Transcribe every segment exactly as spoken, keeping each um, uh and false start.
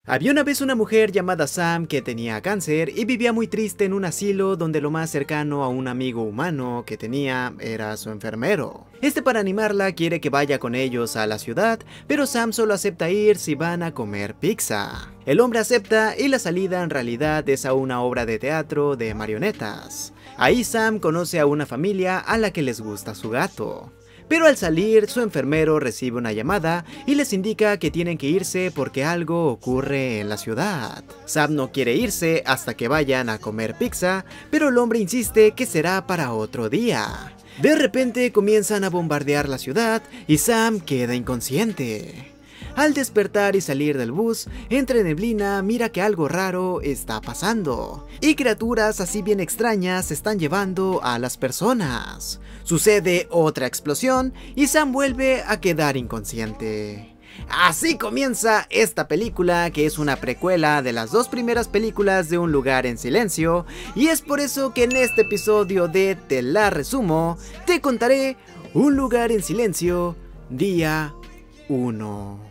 Había una vez una mujer llamada Sam que tenía cáncer y vivía muy triste en un asilo donde lo más cercano a un amigo humano que tenía era su enfermero. Este, para animarla, quiere que vaya con ellos a la ciudad, pero Sam solo acepta ir si van a comer pizza. El hombre acepta y la salida en realidad es a una obra de teatro de marionetas. Ahí Sam conoce a una familia a la que les gusta su gato. Pero al salir, su enfermero recibe una llamada y les indica que tienen que irse porque algo ocurre en la ciudad. Sam no quiere irse hasta que vayan a comer pizza, pero el hombre insiste que será para otro día. De repente comienzan a bombardear la ciudad y Sam queda inconsciente. Al despertar y salir del bus, entre neblina mira que algo raro está pasando, y criaturas así bien extrañas se están llevando a las personas. Sucede otra explosión y Sam vuelve a quedar inconsciente. Así comienza esta película, que es una precuela de las dos primeras películas de Un lugar en silencio, y es por eso que en este episodio de Te la resumo, te contaré Un lugar en silencio, día uno.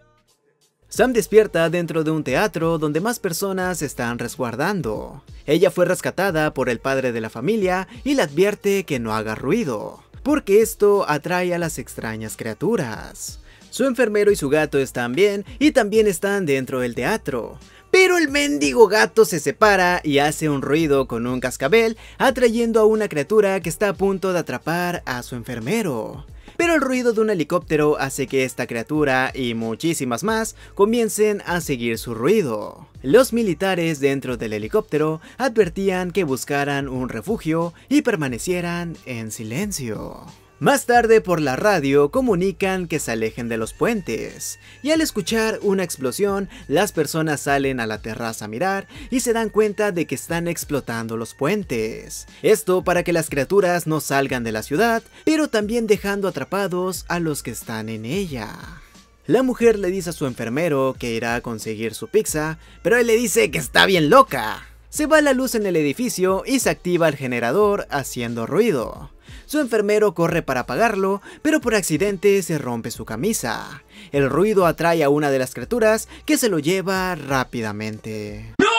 Sam despierta dentro de un teatro donde más personas están resguardando. Ella fue rescatada por el padre de la familia y le advierte que no haga ruido, porque esto atrae a las extrañas criaturas. Su enfermero y su gato están bien y también están dentro del teatro. Pero el mendigo gato se separa y hace un ruido con un cascabel, atrayendo a una criatura que está a punto de atrapar a su enfermero. Pero el ruido de un helicóptero hace que esta criatura y muchísimas más comiencen a seguir su ruido. Los militares dentro del helicóptero advertían que buscaran un refugio y permanecieran en silencio. Más tarde, por la radio, comunican que se alejen de los puentes, y al escuchar una explosión, las personas salen a la terraza a mirar y se dan cuenta de que están explotando los puentes. Esto para que las criaturas no salgan de la ciudad, pero también dejando atrapados a los que están en ella. La mujer le dice a su enfermero que irá a conseguir su pizza, pero él le dice que está bien loca. Se va la luz en el edificio y se activa el generador haciendo ruido. Su enfermero corre para apagarlo, pero por accidente se rompe su camisa. El ruido atrae a una de las criaturas que se lo lleva rápidamente. ¡No!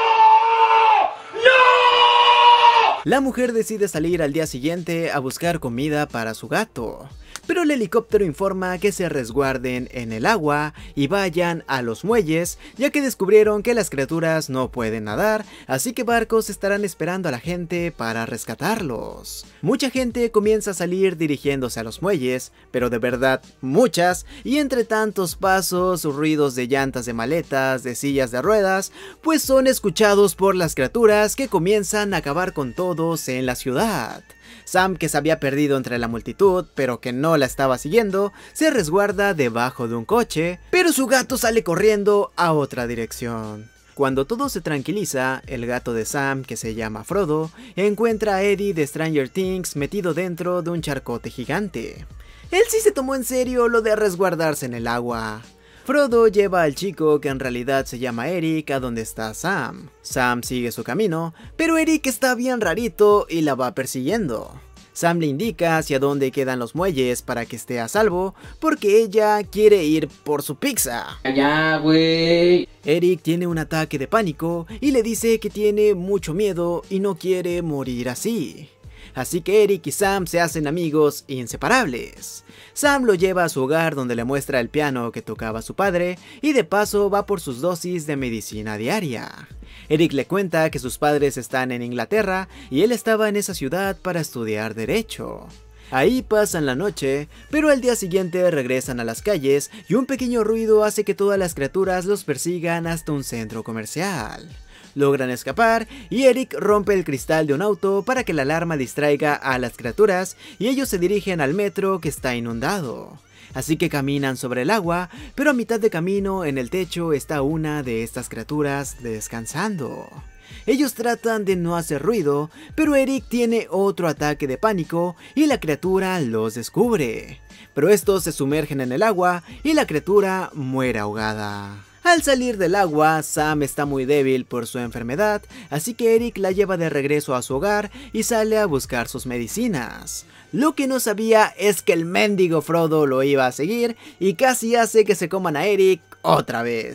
¡No! La mujer decide salir al día siguiente a buscar comida para su gato. Pero el helicóptero informa que se resguarden en el agua y vayan a los muelles, ya que descubrieron que las criaturas no pueden nadar, así que barcos estarán esperando a la gente para rescatarlos. Mucha gente comienza a salir dirigiéndose a los muelles, pero de verdad muchas, y entre tantos pasos, ruidos de llantas de maletas, de sillas de ruedas, pues son escuchados por las criaturas que comienzan a acabar con todos en la ciudad. Sam, que se había perdido entre la multitud, pero que no la estaba siguiendo, se resguarda debajo de un coche, pero su gato sale corriendo a otra dirección. Cuando todo se tranquiliza, el gato de Sam, que se llama Frodo, encuentra a Eddie de Stranger Things metido dentro de un charcote gigante. Él sí se tomó en serio lo de resguardarse en el agua. Frodo lleva al chico, que en realidad se llama Eric, a donde está Sam. Sam sigue su camino, pero Eric está bien rarito y la va persiguiendo. Sam le indica hacia dónde quedan los muelles para que esté a salvo, porque ella quiere ir por su pizza. Ya, güey. Eric tiene un ataque de pánico y le dice que tiene mucho miedo y no quiere morir así. Así que Eric y Sam se hacen amigos inseparables. Sam lo lleva a su hogar donde le muestra el piano que tocaba su padre y de paso va por sus dosis de medicina diaria. Eric le cuenta que sus padres están en Inglaterra y él estaba en esa ciudad para estudiar derecho. Ahí pasan la noche, pero al día siguiente regresan a las calles y un pequeño ruido hace que todas las criaturas los persigan hasta un centro comercial. Logran escapar y Eric rompe el cristal de un auto para que la alarma distraiga a las criaturas y ellos se dirigen al metro, que está inundado. Así que caminan sobre el agua, pero a mitad de camino en el techo está una de estas criaturas descansando. Ellos tratan de no hacer ruido, pero Eric tiene otro ataque de pánico y la criatura los descubre. Pero estos se sumergen en el agua y la criatura muere ahogada. Al salir del agua, Sam está muy débil por su enfermedad, así que Eric la lleva de regreso a su hogar y sale a buscar sus medicinas. Lo que no sabía es que el mendigo Frodo lo iba a seguir y casi hace que se coman a Eric otra vez.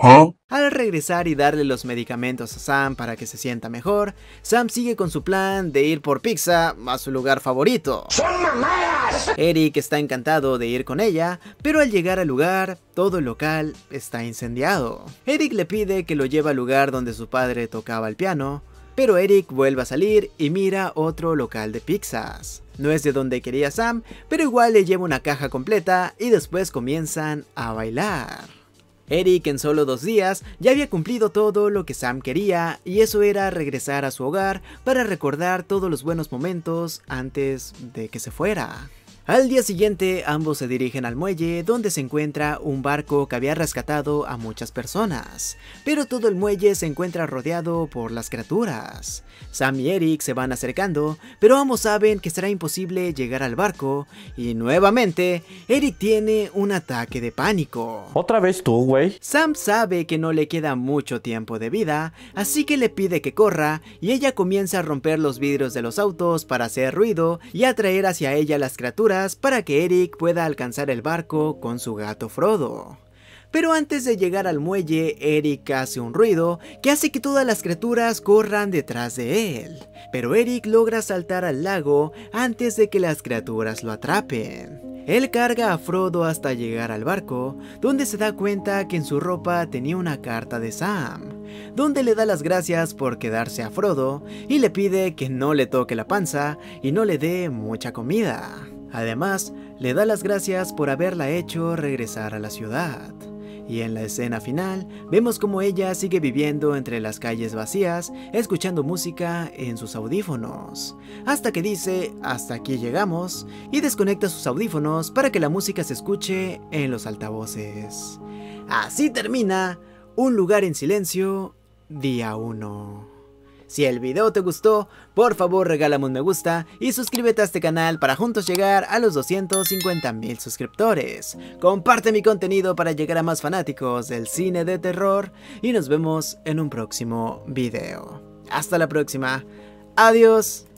¿Ah? Al regresar y darle los medicamentos a Sam para que se sienta mejor, Sam sigue con su plan de ir por pizza a su lugar favorito. ¡Son mamadas! Eric está encantado de ir con ella, pero al llegar al lugar, todo el local está incendiado. Eric le pide que lo lleve al lugar donde su padre tocaba el piano, pero Eric vuelve a salir y mira otro local de pizzas. No es de donde quería Sam, pero igual le lleva una caja completa y después comienzan a bailar. Eric en solo dos días ya había cumplido todo lo que Sam quería, y eso era regresar a su hogar para recordar todos los buenos momentos antes de que se fuera. Al día siguiente ambos se dirigen al muelle donde se encuentra un barco que había rescatado a muchas personas, pero todo el muelle se encuentra rodeado por las criaturas. Sam y Eric se van acercando, pero ambos saben que será imposible llegar al barco y nuevamente Eric tiene un ataque de pánico. ¿Otra vez tú, güey? Sam sabe que no le queda mucho tiempo de vida, así que le pide que corra y ella comienza a romper los vidrios de los autos para hacer ruido y atraer hacia ella las criaturas para que Eric pueda alcanzar el barco con su gato Frodo. Pero antes de llegar al muelle, Eric hace un ruido que hace que todas las criaturas corran detrás de él. Pero Eric logra saltar al lago antes de que las criaturas lo atrapen. Él carga a Frodo hasta llegar al barco, donde se da cuenta que en su ropa tenía una carta de Sam, donde le da las gracias por quedarse a Frodo y le pide que no le toque la panza y no le dé mucha comida. Además, le da las gracias por haberla hecho regresar a la ciudad. Y en la escena final, vemos como ella sigue viviendo entre las calles vacías, escuchando música en sus audífonos, hasta que dice "hasta aquí llegamos" y desconecta sus audífonos para que la música se escuche en los altavoces. Así termina Un lugar en silencio, día uno. Si el video te gustó, por favor regálame un me gusta y suscríbete a este canal para juntos llegar a los doscientos cincuenta mil suscriptores. Comparte mi contenido para llegar a más fanáticos del cine de terror y nos vemos en un próximo video. Hasta la próxima. Adiós.